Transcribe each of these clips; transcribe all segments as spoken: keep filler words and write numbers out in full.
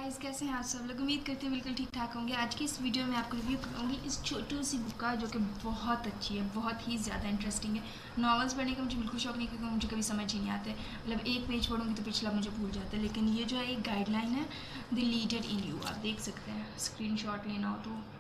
Guys, कैसे हैं आप सब लोग। उम्मीद करते हैं बिल्कुल ठीक ठाक होंगे। आज की इस वीडियो में आपको रिव्यू करूँगी इस छोटी सी बुक का, जो कि बहुत अच्छी है, बहुत ही ज़्यादा इंटरेस्टिंग है। नॉवेल्स पढ़ने का मुझे बिल्कुल शौक नहीं, क्योंकि मुझे कभी समझ ही नहीं आते। मतलब एक पेज पढ़ूँगी तो पिछला मुझे भूल जाता है। लेकिन ये जो है एक गाइडलाइन है, द लीडर इन यू। आप देख सकते हैं, स्क्रीन शॉट लेना हो तो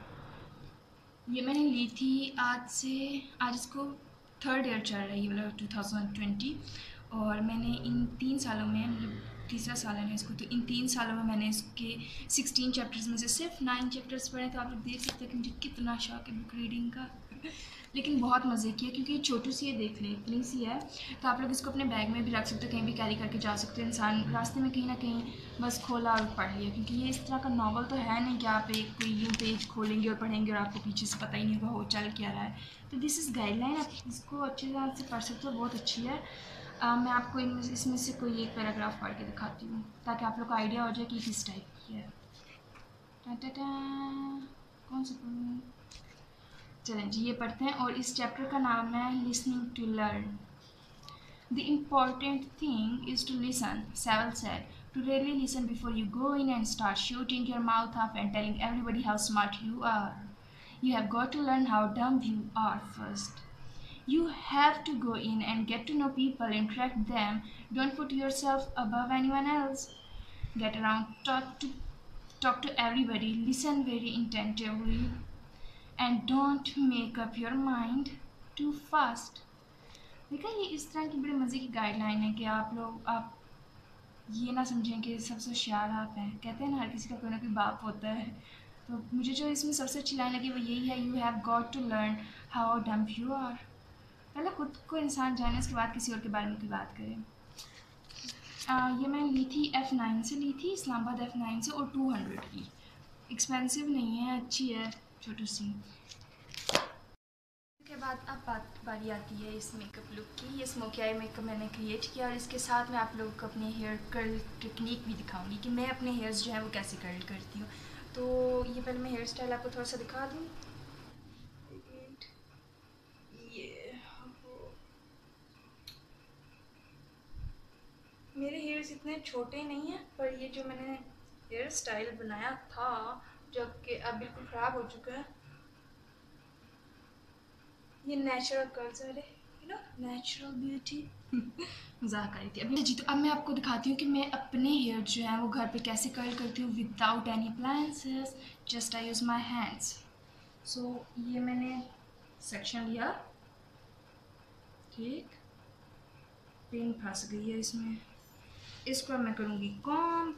ये मैंने ली थी आज से, आज इसको थर्ड ईयर चल रहा है, ये वाला टू थाउजेंड ट्वेंटी। और मैंने इन तीन सालों में, मतलब तीसरा साल है ना इसको, तो इन तीन सालों में मैंने इसके सिक्सटीन चैप्टर्स में से सिर्फ नाइन चैप्टर्स पढ़े। तो आप लोग देख सकते हैं कि मुझे कितना शौक है बुक रीडिंग का। लेकिन बहुत मज़े किया, क्योंकि ये छोटी सी है, देख लें इतनी सी है। तो आप लोग इसको अपने बैग में भी रख सकते हो, कहीं भी कैरी करके जा सकते हो। इंसान रास्ते में कहीं ना कहीं बस खोला और पढ़ लिया, क्योंकि ये इस तरह का नावल तो है नहीं कि आप एक कोई यूँ पेज खोलेंगे और पढ़ेंगे और आपको पीछे से पता ही नहीं होगा हो चल क्या रहा है। तो दिस इज़ गाइडलाइन, आप इसको अच्छी तरह से पढ़ सकते हो, बहुत अच्छी है। आ, मैं आपको इनमें से इसमें से कोई एक पैराग्राफ पढ़ के दिखाती हूँ, ताकि आप लोग को आइडिया हो जाए कि किस टाइप की है। टा टा टा, कौन सा पढ़ूँ? चलें जी, ये पढ़ते हैं। और इस चैप्टर का नाम है listening to learn. The important thing is to listen, Saville said. To really listen before you go in and start shooting your mouth off and telling everybody how smart you are. You have got to learn how dumb you are first. You have to go in and get to know people, interact with them. Don't put yourself above anyone else. Get around, talk to talk to everybody, listen very attentively, and don't make up your mind too fast. देखा, ये इस तरह की बड़े मज़े की guideline है कि आप लोग आप ये ना समझें कि सबसे होशियार आप हैं। कहते हैं ना, हर किसी का कोई ना कोई बाप होता है। तो मुझे जो इसमें सबसे अच्छी लाइन लगी वो यही है, you have got to learn how dumb you are. पहले खुद को इंसान जाने, उसके बाद किसी और के बारे में कोई बात करें। आ, ये मैंने ली थी एफ़ नाइन से, ली थी इस्लामाबाद एफ़ नाइन से, और टू हंड्रेड की। एक्सपेंसिव नहीं है, अच्छी है, छोटी सी। के बाद अब बात बारी आती है इस मेकअप लुक की। ये स्मोकी आई मेकअप मैंने क्रिएट किया, और इसके साथ मैं आप लोगों को अपने हेयर कर्ल टेक्निक भी दिखाऊंगी कि मैं अपने हेयर्स जो हैं वो कैसे कर्ल करती हूँ। तो ये पहले मैं हेयर स्टाइल आपको थोड़ा सा दिखा दूँ। ये मेरे हेयर्स इतने छोटे नहीं हैं, पर ये जो मैंने हेयर स्टाइल बनाया था, जबकि अब बिल्कुल ख़राब हो चुका है। ये नेचुरल कर्ल्स है, यू नो, नेचुरल ब्यूटी। मजाक आ रही थी अभी जी। तो अब मैं आपको दिखाती हूँ कि मैं अपने हेयर जो है वो घर पे कैसे कर्ल करती हूँ without any appliances. Just I use my hands. So ये मैंने सेक्शन लिया, ठीक, पिन फंस गई है इसमें। इसको अब मैं करूँगी कॉम,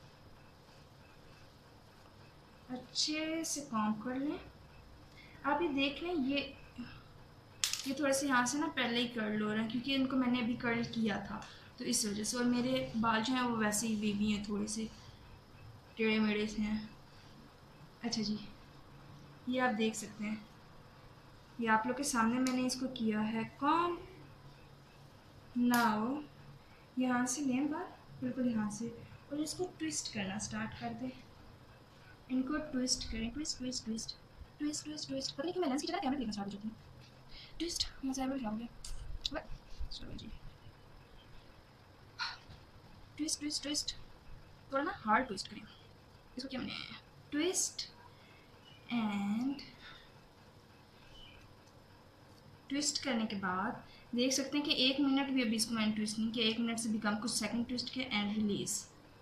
अच्छे से कॉम कर लें। आप ये देख लें, ये ये थोड़े से यहाँ से ना पहले ही कर्ल हो रहे हैं, क्योंकि इनको मैंने अभी कर्ल किया था, तो इस वजह से। और मेरे बाल जो हैं वो वैसे ही वेवी हैं, थोड़े से टेढ़े मेढ़े से हैं। अच्छा जी, ये आप देख सकते हैं, ये आप लोग के सामने मैंने इसको किया है कॉम। नाउ यहाँ से लें बाल, बिल्कुल यहाँ से, और इसको ट्विस्ट करना स्टार्ट कर दें। इनको ट्विस्ट करें, twist twist twist twist twist twist. पता नहीं कि मैं लेंस की जगह कैमरा देखना स्टार्ट हो जाती हूँ। ट्विस्ट, यहाँ से खराब हो गया। चलो जी, ट्विस्ट ट्विस्ट ट्विस्ट, थोड़ा ना हार्ड ट्विस्ट करें इसको। क्या मैंने ट्विस्ट एंड ट्विस्ट करने के बाद देख सकते हैं कि एक मिनट भी अभी इसको मैंने ट्विस्ट नहीं किया, एक मिनट से भी कम, कुछ सेकंड ट्विस्ट किया एंड रिलीज।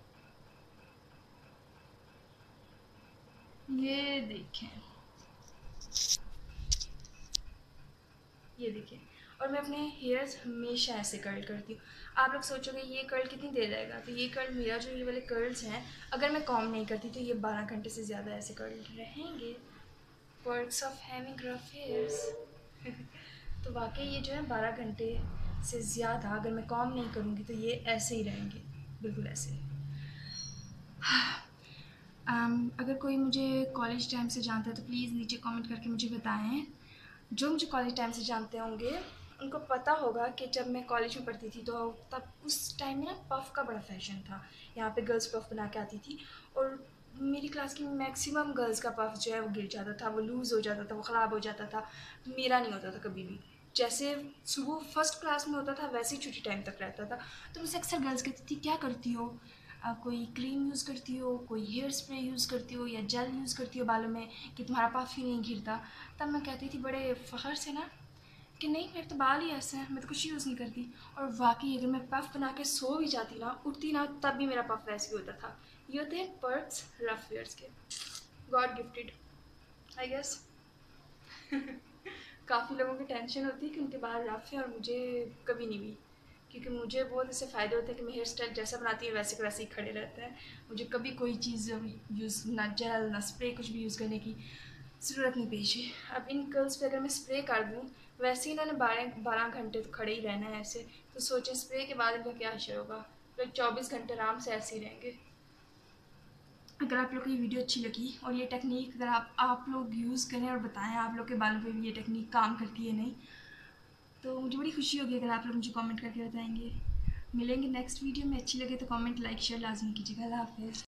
ये देखें, ये देखें। और मैं अपने हेयर्स हमेशा ऐसे कर्ल करती हूँ। आप लोग सोचोगे ये कर्ल कितनी देर रहेगा, तो ये कर्ल मेरा जो ये वाले कर्ल्स हैं, अगर मैं कॉम नहीं करती तो ये बारह घंटे से ज़्यादा ऐसे कर्ल रहेंगे। Perks of having rough hairs. तो वाकई ये जो है बारह घंटे से ज़्यादा अगर मैं कॉम नहीं करूँगी तो ये ऐसे ही रहेंगे, बिल्कुल ऐसे। um, अगर कोई मुझे कॉलेज टाइम से जानता है तो प्लीज़ नीचे कमेंट करके मुझे बताएं। जो मुझे कॉलेज टाइम से जानते होंगे उनको पता होगा कि जब मैं कॉलेज में पढ़ती थी तो तब उस टाइम में ना पफ़ का बड़ा फैशन था। यहाँ पे गर्ल्स पफ़ बना के आती थी, और मेरी क्लास की मैक्सिमम गर्ल्स का पफ़ जो है वो गिर जाता था, वो लूज़ हो जाता था, वो ख़राब हो जाता था। मेरा नहीं होता था कभी भी। जैसे सुबह फर्स्ट क्लास में होता था वैसे ही छुट्टी टाइम तक रहता था। तो मुझसे अक्सर गर्ल्स कहती थी क्या करती हो, आ, कोई क्रीम यूज़ करती हो, कोई हेयर स्प्रे यूज़ करती हो या जेल यूज़ करती हो बालों में कि तुम्हारा पफ ही नहीं गिरता, तब मैं कहती थी बड़े फ़ख्र से ना कि नहीं मेरे तो बाल ही ऐसे हैं, मैं तो कुछ यूज़ नहीं करती। और वाकई अगर मैं पफ़ बना के सो भी जाती ना, उठती ना, तब भी मेरा पफ़ वैसे ही होता था। ये होते हैं पर्क्स रफ वेयर्स के, गॉड गिफ्टेड आई गेस। काफ़ी लोगों की टेंशन होती है कि उनके बाल रफ हैं और मुझे कभी नहीं हुई, क्योंकि मुझे बहुत इससे फ़ायदे होते हैं कि मैं हेयर स्टाइल जैसा बनाती हूँ वैसे के वैसे ही खड़े रहते हैं। मुझे कभी कोई चीज़ यूज़, ना जेल ना स्प्रे, कुछ भी यूज़ करने की ज़रूरत नहीं पेश है। अब इन कर्ल्स पे अगर मैं स्प्रे कर दूँ, वैसे ही इन्होंने बारह बारह घंटे तो खड़े ही रहना है ऐसे, तो सोचें स्प्रे के बाद इनका क्या असर होगा। फिर चौबीस घंटे आराम से ऐसे ही रहेंगे। अगर आप लोग को ये वीडियो अच्छी लगी और ये टेक्निक अगर आप आप लोग यूज़ करें और बताएं आप लोग के बालों पे भी ये टेक्निक काम करती है नहीं, तो मुझे बड़ी खुशी होगी अगर आप लोग मुझे कमेंट करके बताएंगे। मिलेंगे नेक्स्ट वीडियो में, अच्छी लगे तो कमेंट लाइक शेयर लाजमी कीजिएगा। अल्लाह हाफ़िज़।